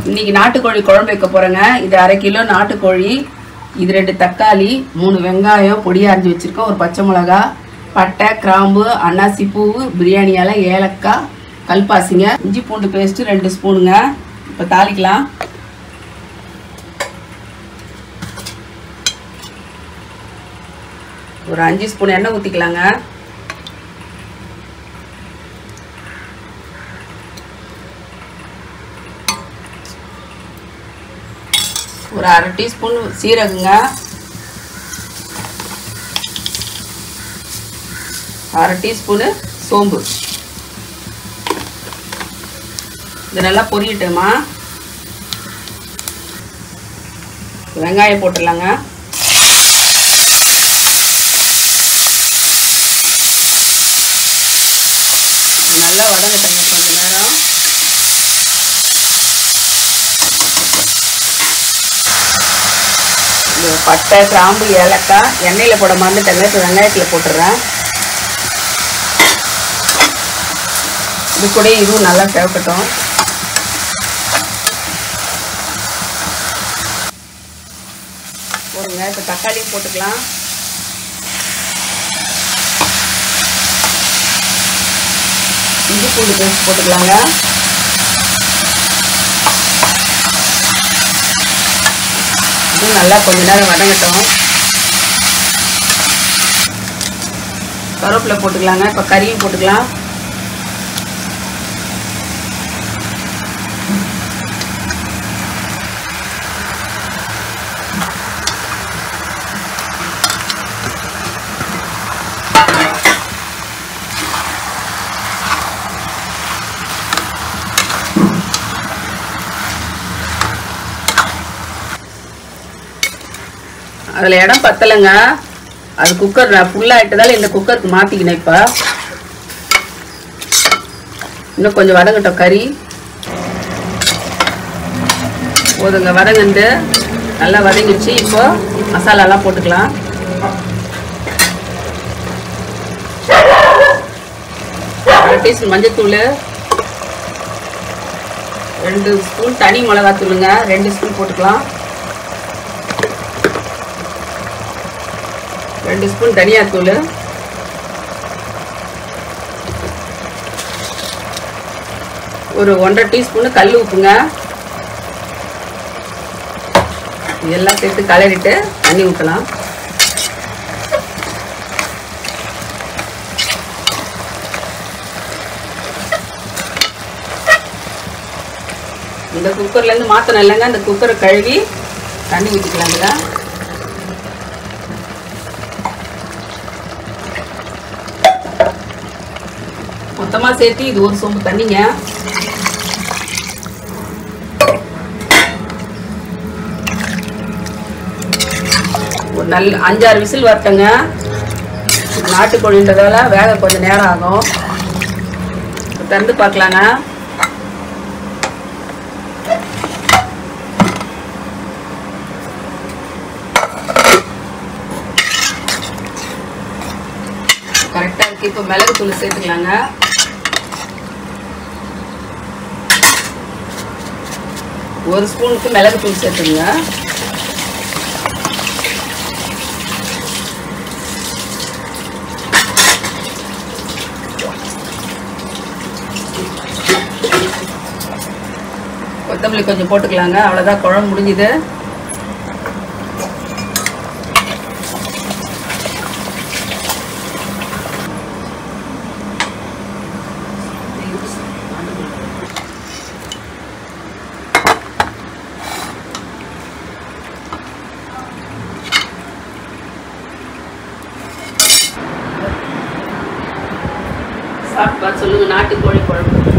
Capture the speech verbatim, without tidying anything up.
இன்னைக்கு நாட்டுக்கோழி குழம்பு வைக்க போறேங்க. இது அரை கிலோ நாட்டுக்கோழி, இது ரெண்டு தக்காளி, மூணு வெங்காயம் பொடியா அரிஞ்சு வச்சிருக்கோம், ஒரு பச்சை மிளகா, பட்டை, கிராம்பு, அன்னாசி பூ, பிரியாணி இலை, ஏலக்காய், கல்பாசிங்க, இஞ்சி பூண்டு பேஸ்ட் ரெண்டு ஸ்பூனுங்க. இப்போ தாளிக்கலாம். ஒரு அஞ்சு ஸ்பூன் எண்ணெய் ஊற்றிக்கலாங்க. ஒரு அரை டீஸ்பூன் சீரகங்க, அரை டீஸ்பூனு சோம்பு. இது நல்லா பொரியட்டுமா. வெங்காயம் போட்டுடலாங்க. நல்லா வதங்கட்டங்க கொஞ்ச நேரம். பட்டை, கிராம்பு, ஏலக்காய் எண்ணெயில் போட மறந்துட்டேங்க. இப்போ வெங்காயத்தில் போட்டுடுறேன். இது கூட இதுவும் நல்லா சேவக்கட்டும். போடுங்க. இப்போ தக்காளியும் போட்டுக்கலாம். இஞ்சி பூண்டு பேஸ்ட் போட்டுக்கலாங்க. இது நல்லா கொஞ்ச நேரம் வதங்கட்டும். கருவேப்பிலை போட்டுக்கலாங்க. இப்போ கறியும் போட்டுக்கலாம். அதில் இடம் பத்தலைங்க, அது குக்கர் நான் ஃபுல்லாகிட்டதால இந்த குக்கருக்கு மாற்றிக்கினேன். இப்போ இன்னும் கொஞ்சம் வதங்கட்டும். கறி போதுங்க, வதங்கண்டு நல்லா வதங்கிடுச்சு. இப்போ மசாலாலாம் போட்டுக்கலாம். அரை டீஸ்பூன் மஞ்சத்தூள், ரெண்டு ஸ்பூன் தனி மிளகாத்தூளுங்க, ரெண்டு ஸ்பூன் போட்டுக்கலாம். ரெண்டு ஸ்பூன் தனியாத்தூள், ஒரு ஒன்றரை டீஸ்பூன் கல் உப்புங்க. இதெல்லாம் சேர்த்து கலரிட்டு தண்ணி ஊற்றலாம். இந்த குக்கர்லேருந்து மாற்றணும் இல்லைங்க, அந்த குக்கரை கழுவி தண்ணி ஊற்றிக்கலாங்க. மொத்தமாக சேர்த்து இது ஒரு சொம்பு தண்ணிங்க. ஒரு நல்ல அஞ்சாறு விசில் வரட்டுங்க. நாட்டுக்கோழின்றதால வேக கொஞ்சம் நேரம் ஆகும். திறந்து பார்க்கலாங்க. கரெக்டாக இருக்கு. இப்போ மிளகு தூள் சேர்த்துக்கலாங்க. ஒரு ஸ்பூனுக்கு மிளகு தூள் சேர்த்துங்க. கொத்தமல்லி கொஞ்சம் போட்டுக்கலாங்க. அவ்வளோதான், குழம்பு முடிஞ்சுது. சாப்பிட்டு சொல்லுங்க. நாட்டுக்கோழி குழம்பு